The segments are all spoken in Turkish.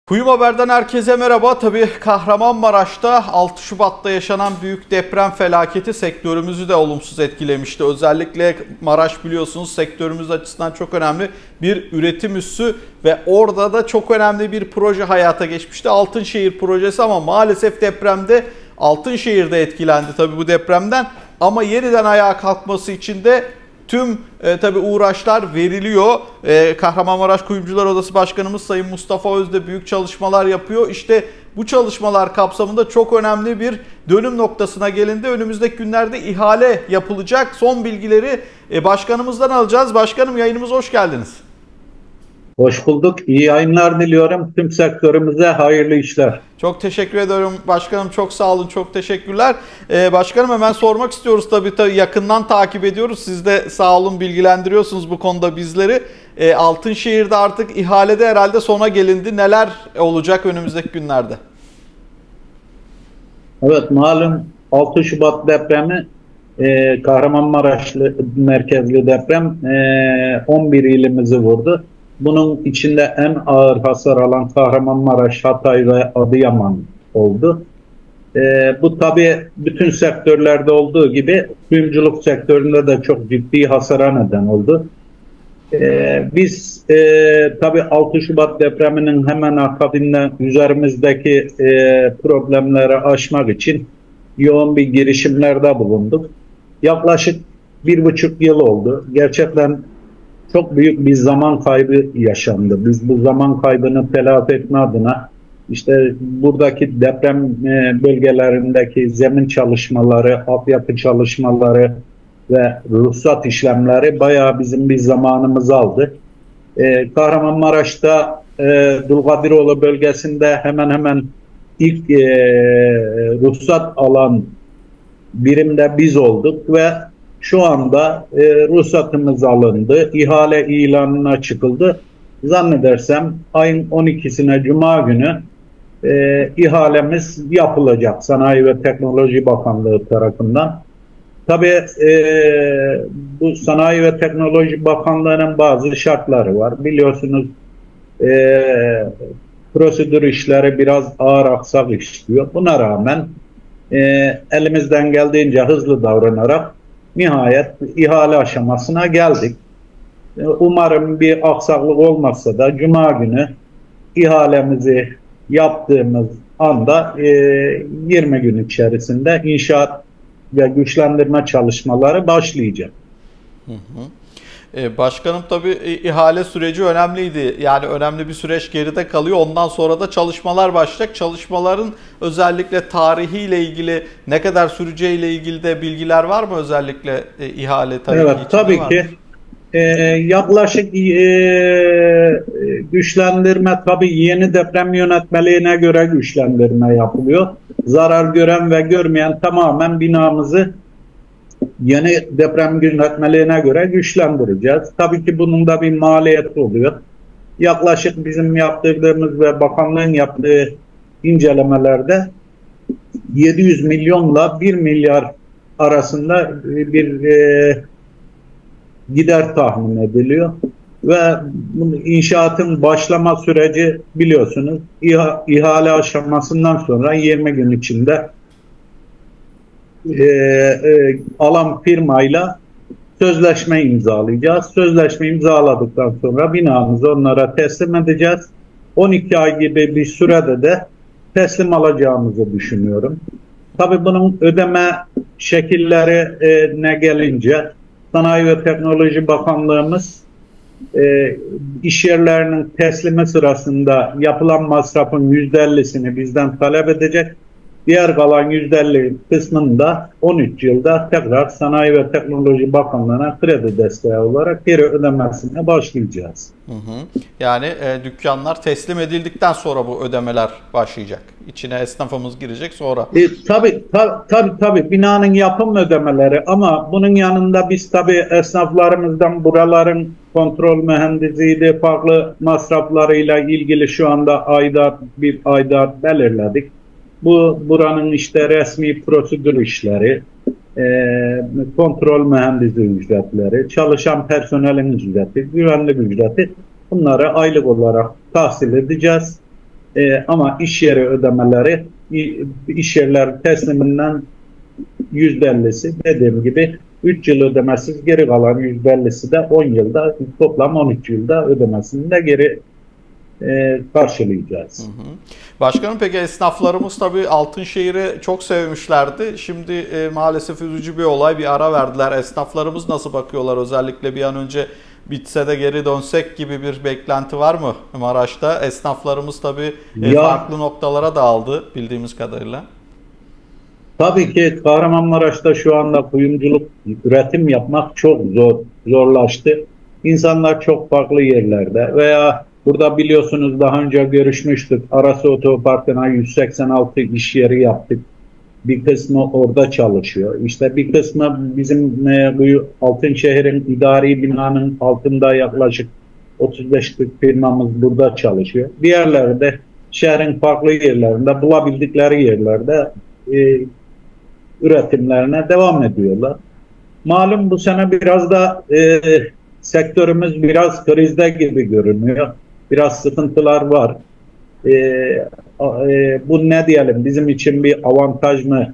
Kuyum Haber'den herkese merhaba. Tabii Kahramanmaraş'ta 6 Şubat'ta yaşanan büyük deprem felaketi sektörümüzü de olumsuz etkilemişti. Özellikle Maraş biliyorsunuz sektörümüz açısından çok önemli bir üretim üssü ve orada da çok önemli bir proje hayata geçmişti. Altınşehir projesi ama maalesef depremde Altınşehir'de etkilendi tabii bu depremden. Ama yeniden ayağa kalkması için de tüm tabii uğraşlar veriliyor. Kahramanmaraş Kuyumcular Odası Başkanımız Sayın Mustafa Özde büyük çalışmalar yapıyor. İşte bu çalışmalar kapsamında çok önemli bir dönüm noktasına gelindi. Önümüzdeki günlerde ihale yapılacak. Son bilgileri başkanımızdan alacağız. Başkanım, yayınımıza hoş geldiniz. Hoş bulduk. İyi yayınlar diliyorum. Tüm sektörümüze hayırlı işler. Çok teşekkür ederim başkanım. Çok sağ olun. Çok teşekkürler. Başkanım, hemen sormak istiyoruz tabii yakından takip ediyoruz. Siz de sağ olun, bilgilendiriyorsunuz bu konuda bizleri. Altınşehir'de artık ihalede herhalde sona gelindi. Neler olacak önümüzdeki günlerde? Evet, malum 6 Şubat depremi Kahramanmaraşlı merkezli deprem 11 ilimizi vurdu. Bunun içinde en ağır hasar alan Kahramanmaraş, Hatay ve Adıyaman oldu. Bu tabii bütün sektörlerde olduğu gibi kuyumculuk sektöründe de çok ciddi hasara neden oldu. Biz tabii 6 Şubat depreminin hemen akabinde üzerimizdeki problemleri aşmak için yoğun bir girişimlerde bulunduk. Yaklaşık 1,5 yıl oldu. Gerçekten çok büyük bir zaman kaybı yaşandı. Biz bu zaman kaybını telafi etme adına işte buradaki deprem bölgelerindeki zemin çalışmaları, altyapı çalışmaları ve ruhsat işlemleri bayağı bizim bir zamanımızı aldı. Kahramanmaraş'ta Dulkadiroğlu bölgesinde hemen hemen ilk ruhsat alan birimde biz olduk ve şu anda ruhsatımız alındı, ihale ilanına çıkıldı. Zannedersem ayın 12'sine Cuma günü ihalemiz yapılacak Sanayi ve Teknoloji Bakanlığı tarafından. Tabii bu Sanayi ve Teknoloji Bakanlığı'nın bazı şartları var. Biliyorsunuz prosedür işleri biraz ağır aksak işliyor. Buna rağmen elimizden geldiğince hızlı davranarak nihayet ihale aşamasına geldik. Umarım bir aksaklık olmazsa da Cuma günü ihalemizi yaptığımız anda 20 gün içerisinde inşaat ve güçlendirme çalışmaları başlayacak. Başkanım, tabii ihale süreci önemliydi. Yani önemli bir süreç geride kalıyor. Ondan sonra da çalışmalar başlayacak. Çalışmaların özellikle tarihiyle ilgili, ne kadar süreceğiyle ilgili de bilgiler var mı? Özellikle ihale tarihi evet, için tabii ki. Yaklaşık güçlendirme tabii yeni deprem yönetmeliğine göre güçlendirme yapılıyor. Zarar gören ve görmeyen tamamen binamızı yeni deprem yönetmeliğine göre güçlendireceğiz. Tabii ki bunun da bir maliyeti oluyor. Yaklaşık bizim yaptırdığımız ve bakanlığın yaptığı incelemelerde 700 milyonla 1 milyar arasında bir gider tahmin ediliyor. Ve inşaatın başlama süreci biliyorsunuz ihale aşamasından sonra 20 gün içinde alan firmayla sözleşme imzalayacağız. Sözleşme imzaladıktan sonra binamızı onlara teslim edeceğiz. 12 ay gibi bir sürede de teslim alacağımızı düşünüyorum. Tabii bunun ödeme şekilleri ne gelince Sanayi ve Teknoloji Bakanlığımız iş yerlerinin teslimi sırasında yapılan masrafın %50'sini bizden talep edecek. Diğer kalan %50 kısmını da 13 yılda tekrar Sanayi ve Teknoloji Bakanlığı'na kredi desteği olarak geri ödemesine başlayacağız. Yani dükkanlar teslim edildikten sonra bu ödemeler başlayacak. İçine esnafımız girecek sonra. Tabii binanın yapım ödemeleri, ama bunun yanında biz tabii esnaflarımızdan buraların kontrol mühendisliği, farklı masraflarıyla ilgili şu anda bir aidat belirledik. Buranın işte resmi prosedür işleri, kontrol mühendisliği ücretleri, çalışan personelin ücreti, güvenlik ücreti, bunları aylık olarak tahsil edeceğiz. Ama iş yeri ödemeleri, iş yerleri tesliminden %50'si, dediğim gibi 3 yıl ödemesiz, geri kalan %50'si de 10 yılda, toplam 13 yılda ödemesini de geri karşılayacağız. Hı hı. Başkanım, peki esnaflarımız tabii Altınşehir'i çok sevmişlerdi. Şimdi maalesef üzücü bir olay, bir ara verdiler. Esnaflarımız nasıl bakıyorlar? Özellikle bir an önce bitse de geri dönsek gibi bir beklenti var mı Maraş'ta? Esnaflarımız tabii farklı noktalara dağıldı bildiğimiz kadarıyla. Tabii ki Kahramanmaraş'ta şu anda kuyumculuk, üretim yapmak çok zorlaştı. İnsanlar çok farklı yerlerde veya burada biliyorsunuz daha önce görüşmüştük. Arası Otoparkı'na 186 iş yeri yaptık. Bir kısmı orada çalışıyor. İşte bir kısmı bizim bu Altınşehir'in idari binanın altında yaklaşık 35-40 firmamız burada çalışıyor. Diğerleri de şehrin farklı yerlerinde, bulabildikleri yerlerde üretimlerine devam ediyorlar. Malum bu sene biraz da sektörümüz biraz krizde gibi görünüyor. Biraz sıkıntılar var. Bu ne diyelim, bizim için bir avantaj mı?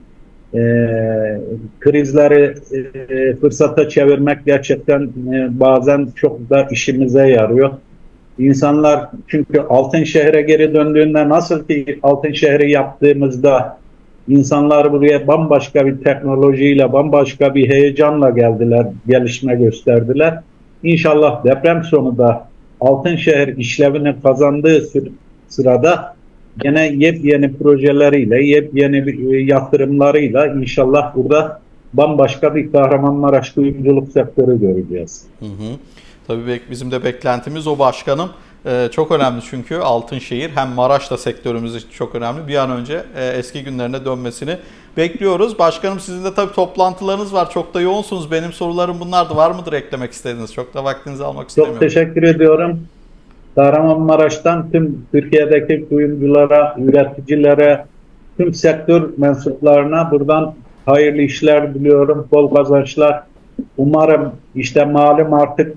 Krizleri fırsata çevirmek gerçekten bazen çok da işimize yarıyor. İnsanlar çünkü Altınşehir'e geri döndüğünde, nasıl ki Altınşehir'i yaptığımızda İnsanlar buraya bambaşka bir teknolojiyle, bambaşka bir heyecanla geldiler, gelişme gösterdiler. İnşallah deprem sonu da Altınşehir işlevini kazandığı sırada gene yepyeni projeleriyle, yepyeni yatırımlarıyla inşallah burada bambaşka bir Kahramanmaraş kuyumculuk sektörü göreceğiz. Hı hı. Tabii bizim de beklentimiz o başkanım. Çok önemli çünkü Altınşehir hem Maraş'ta sektörümüz için çok önemli. Bir an önce eski günlerine dönmesini bekliyoruz. Başkanım, sizin de tabii toplantılarınız var. Çok da yoğunsunuz. Benim sorularım bunlardı. Var mıdır eklemek istediğiniz? Çok da vaktinizi almak istemiyorum. Çok teşekkür ediyorum. Kahramanmaraş'tan tüm Türkiye'deki kuyumculara, üreticilere, tüm sektör mensuplarına buradan hayırlı işler diliyorum. Bol kazançlar. Umarım işte malum artık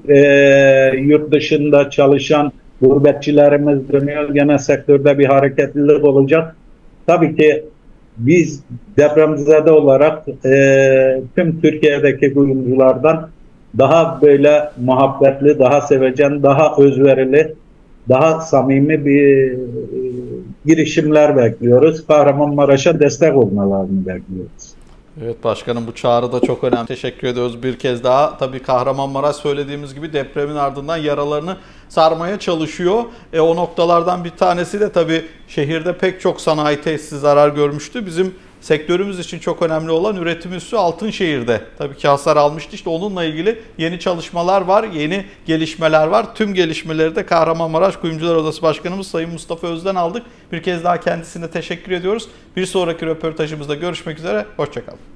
yurt dışında çalışan gurbetçilerimiz dönüyor. Gene sektörde bir hareketlilik olacak. Tabii ki biz depremzede olarak tüm Türkiye'deki kuyumculardan daha böyle muhabbetli, daha sevecen, daha özverili, daha samimi bir girişimler bekliyoruz. Kahramanmaraş'a destek olmalarını bekliyoruz. Evet başkanım, bu çağrı da çok önemli. Teşekkür ediyoruz bir kez daha. Tabii Kahramanmaraş söylediğimiz gibi depremin ardından yaralarını sarmaya çalışıyor. O noktalardan bir tanesi de tabii şehirde pek çok sanayi tesisi zarar görmüştü. Bizim sektörümüz için çok önemli olan üretim üssü Altınşehir'de tabii ki hasar almıştı. İşte onunla ilgili yeni çalışmalar var, yeni gelişmeler var. Tüm gelişmeleri de Kahramanmaraş Kuyumcular Odası Başkanımız Sayın Mustafa Öz'den aldık. Bir kez daha kendisine teşekkür ediyoruz. Bir sonraki röportajımızda görüşmek üzere. Hoşça kalın.